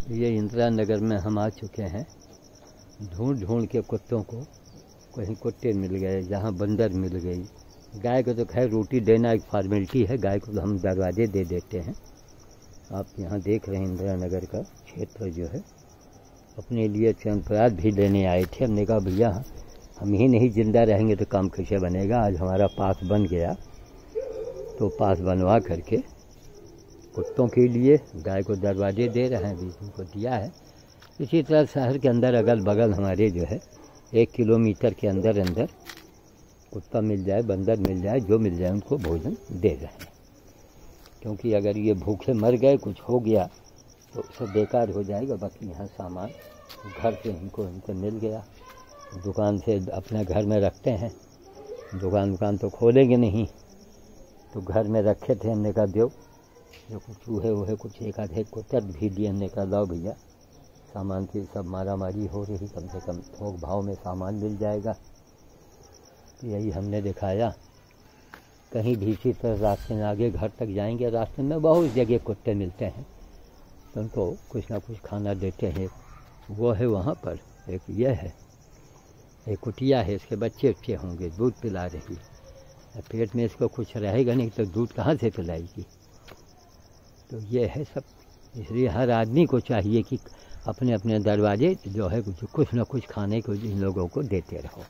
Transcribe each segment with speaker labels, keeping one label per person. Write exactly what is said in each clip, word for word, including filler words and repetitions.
Speaker 1: ये इंदिरा नगर में हम आ चुके हैं। ढूंढ ढूंढ के कुत्तों को, कहीं कुत्ते मिल गए, जहाँ बंदर मिल गई। गाय को तो खैर रोटी देना एक फॉर्मेलिटी है, गाय को तो हम दरवाजे दे देते हैं। आप यहाँ देख रहे हैं इंदिरा नगर का क्षेत्र जो है। अपने लिए चंद्रप्रयाग भी लेने आए थे। हमने कहा भैया हम ही नहीं जिंदा रहेंगे तो काम कैसे बनेगा। आज हमारा पास बन गया तो पास बनवा करके कुत्तों के लिए गाय को दरवाजे दे रहे हैं, बीच उनको दिया है। इसी तरह शहर के अंदर अगल बगल हमारे जो है एक किलोमीटर के अंदर अंदर कुत्ता मिल जाए, बंदर मिल जाए, जो मिल जाए उनको भोजन दे रहे हैं। क्योंकि अगर ये भूखे मर गए, कुछ हो गया तो सब बेकार हो जाएगा। बाकी यहाँ सामान घर से इनको इनको मिल गया, दुकान से अपने घर में रखते हैं। दुकान दुकान तो खोलेंगे नहीं, तो घर में रखे थे। हमने कहा दो जो कुछ चूहे वूहे कुछ एक आधे को तट भी दिए। हमने कहा लाओ भैया, सामान की सब मारा मारी हो रही, कम से कम थोक भाव में सामान मिल जाएगा। तो यही हमने दिखाया। कहीं भी इसी तरह रास्ते में आगे घर तक जाएंगे, रास्ते में बहुत जगह कुत्ते मिलते हैं, तो उनको कुछ ना कुछ खाना देते हैं। वो है वहाँ पर एक ये है, एक कुटिया है, इसके बच्चे अच्छे होंगे, दूध पिला रही। पेट में इसको कुछ रहेगा नहीं तो दूध कहाँ से पिलाएगी। तो ये है सब। इसलिए हर आदमी को चाहिए कि अपने अपने दरवाजे जो है कुछ कुछ न कुछ खाने को इन लोगों को देते रहो।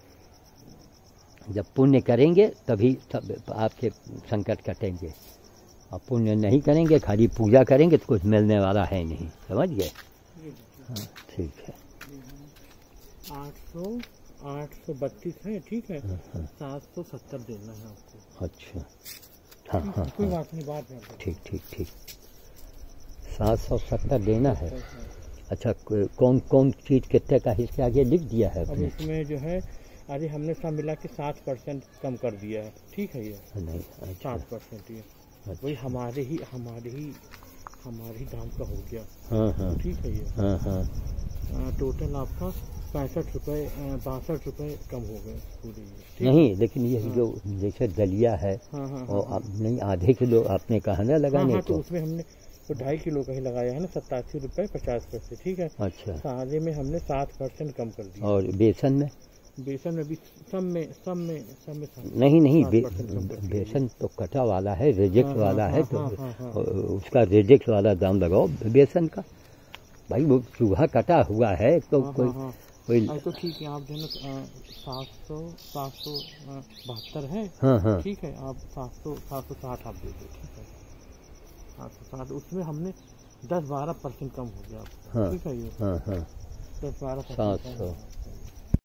Speaker 1: जब पुण्य करेंगे तभी सब आपके संकट कटेंगे। अब पुण्य नहीं करेंगे, खाली पूजा करेंगे तो कुछ मिलने वाला है नहीं। समझ गए? हाँ ठीक है।
Speaker 2: आठ सौ आठ सौ बत्तीस है, ठीक है। सात सौ सत्तर देना है आपको।
Speaker 1: अच्छा हाँ हाँ
Speaker 2: कोई बात नहीं, बात नहीं।
Speaker 1: ठीक ठीक ठीक। सात सौ सत्तर देना है। अच्छा कौन कौन चीज़ कितने का इसके आगे लिख दिया है?
Speaker 2: अब इसमें जो है अरे हमने सब मिला के सात परसेंट कम कर दिया है, ठीक है। ये
Speaker 1: नहीं
Speaker 2: सात परसेंट ये वही हमारे ही हमारे ही हमारे ही दाम का हो गया।
Speaker 1: हाँ हाँ ठीक
Speaker 2: है। ये
Speaker 1: हाँ हाँ
Speaker 2: टोटल आपका पैंसठ रुपये बासठ रुपये कम हो गए पूरी।
Speaker 1: नहीं लेकिन ये हाँ। जो जैसे दलिया है
Speaker 2: हाँ हाँ
Speaker 1: और हाँ, नहीं आधे किलो आपने कहा ना लगाने।
Speaker 2: हाँ, तो, तो उसमें हमने तो ढाई किलो का ही लगाया है ना, सत्तासी रुपये पचास पैसे, ठीक है।
Speaker 1: अच्छा
Speaker 2: सारे में हमने सात परसेंट कम कर दिया।
Speaker 1: और बेसन में?
Speaker 2: बेसन में भी सब में सब में सब में
Speaker 1: नहीं नहीं बे, बेसन तो कटा वाला है, रिजेक्ट हाँ, वाला हाँ, है तो हाँ, हाँ, हाँ, उसका रिजेक्ट वाला दाम लगाओ बेसन का। भाई वो चूहा कटा हुआ है तो हाँ, कोई हाँ, हाँ, कोई
Speaker 2: तो ठीक है। आप जो है सात सौ सात सौ बहत्तर है,
Speaker 1: हाँ हाँ
Speaker 2: ठीक है। आप सात सौ सात सौ साठ आप दे दो, ठीक है। सात सौ साठ उसमें हमने दस बारह परसेंट कम हो गया, ठीक है। ये
Speaker 1: हाँ हाँ
Speaker 2: दस बारह
Speaker 1: सात सौ